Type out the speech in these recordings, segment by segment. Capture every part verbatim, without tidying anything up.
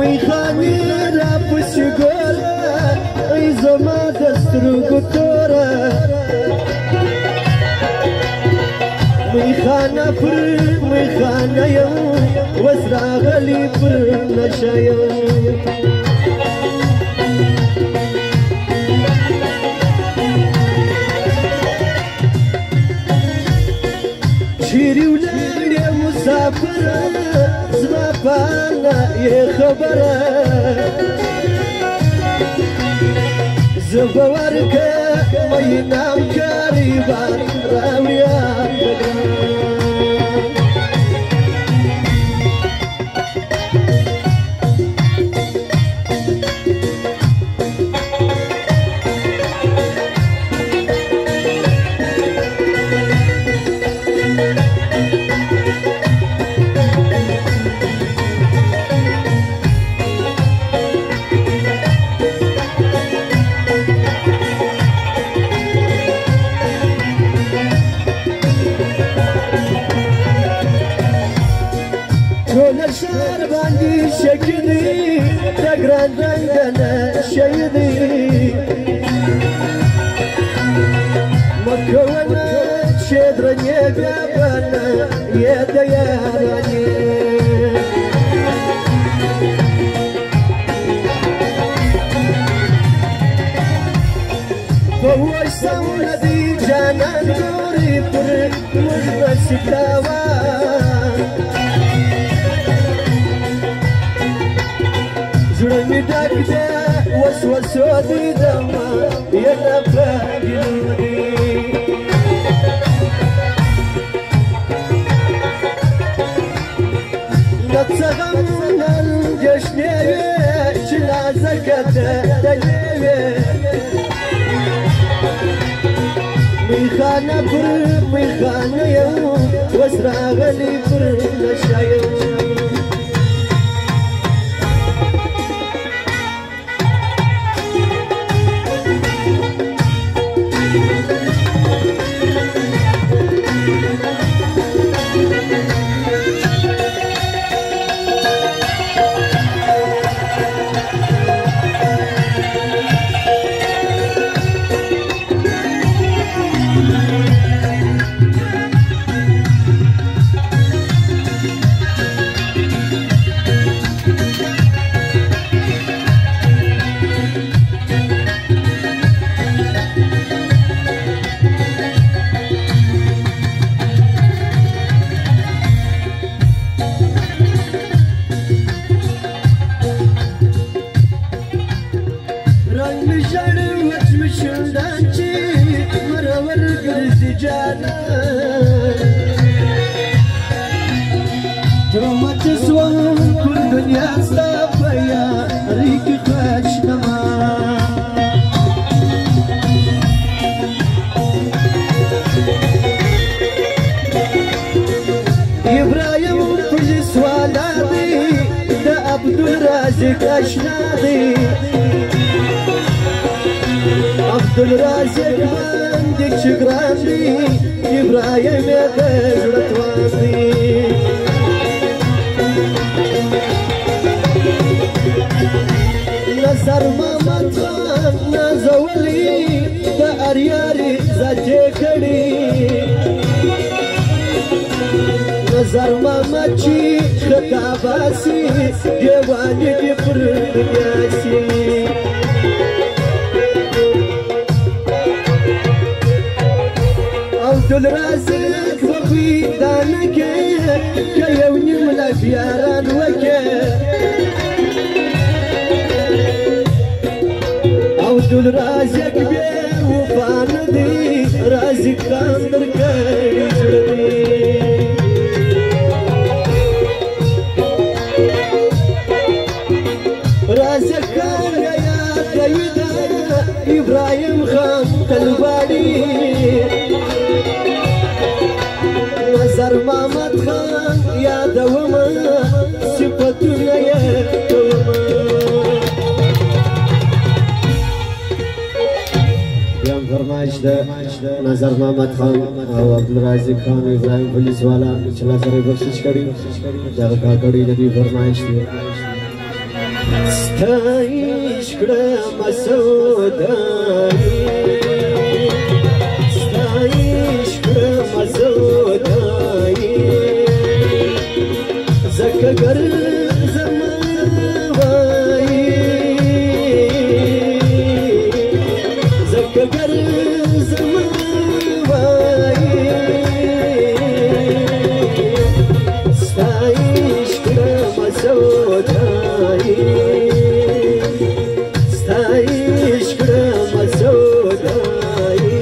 میخانی را پسی گوره ای زما دسترگو توره میخانه پر میخانه یم وسرا غلی پر نشه یم چیری ولاړې مسافره زما په اړه یې خبره زه به ورکړم انعام کریبان راوړیا شهر باندې شګدي د ګران رنګنه شهیدي مکونه چې درنې ګابنه یې د یارانې په وسم ندي جانان ګوري پر موږ نشکاوه زړه مې ډک دی وسوسو دي دمه یې نه پرېږدي نه څه غم نن جشنې وې چې نازکه ته دلې وې میخانه پر میخانه یم اوس راغلی پر نشه یم عبدالرازق باندې چې ګران دي ابراهیم یې د زړه توان دي نصر محمد خان نازولی د اریاري زچې کړي نظر محمد چې خطا باسي دیوانې دې پر دنیا سي عبدالرازق وفي دانك كيوني ملك ياران وكي عبدالرازق بي وفان دي رازق كان دركي رازق كان يا قيدا ابراهيم خان تلبادي نظر محمد خان یادومه صفتونه یې کومه بیا هم فرمایش ده نظر محمد خان او عبدالرازق خان ابراهیم پولیس والا چې الله سره بخشش کړي دغه کاکړي د دوی فرمایش دی ستایش کړم سودایي ستایش کړم سودایي زکه ګرځم وایي زکه ګرځم وایي ستایش کړم سودایي ستایش کړم سودایي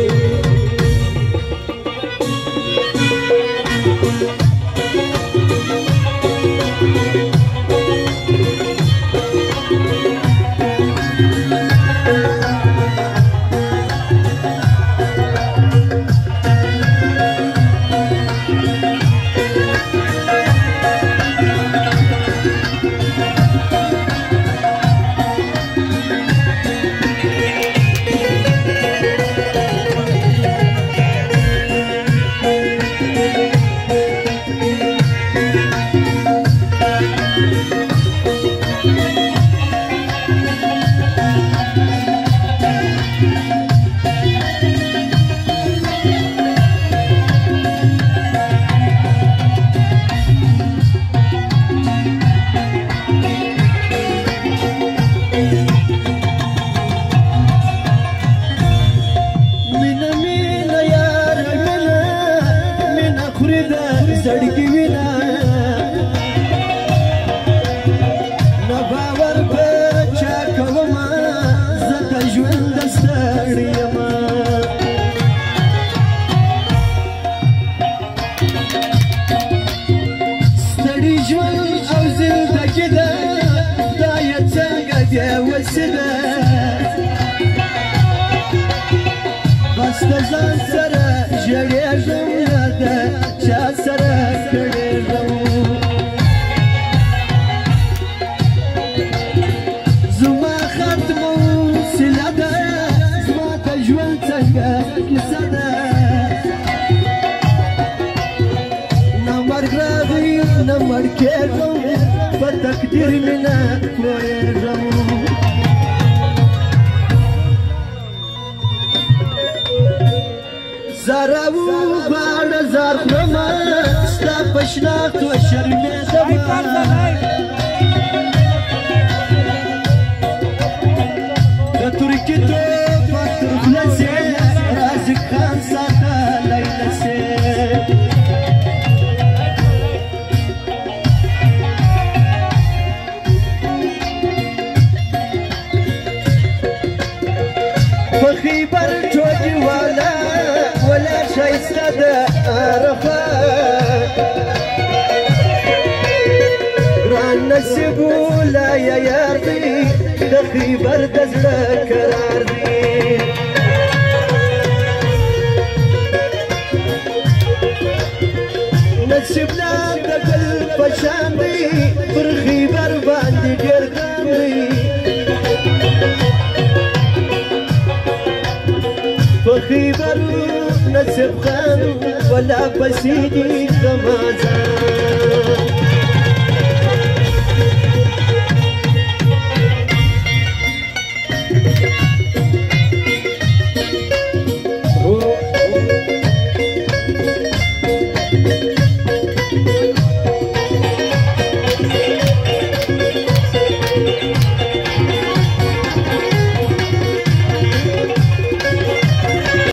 زړګي وینا نه باور په چا کومه زه د ژوند ستړی یم ستړي ژوند او زندګي ده دا یې څنګه دې وسې ده بس د ځان سره ژړېږم نه ده چا سره کړېږم زما ختمه وسیله ده زما د ژوند څنګه کیسه ده نه مرګ راغی نه مړ کېږم په تقدیر مې نه پوهېږم زارو غاړه زار خورمه ستا په شناخت وشرمېږمه د ترکي توپک تر خوله سې رازق خان ساتلی نه سې په خیبر ټوټې والا ولا شايسته ده عرفات ران نصیب ولا يا یار دی د خیبر د زړه قرار دی نصیب لا د ګل په شان دی پر خیبر باندې ډېر ګران دی په خیبر نصیب خان ولا بسیدی غمازان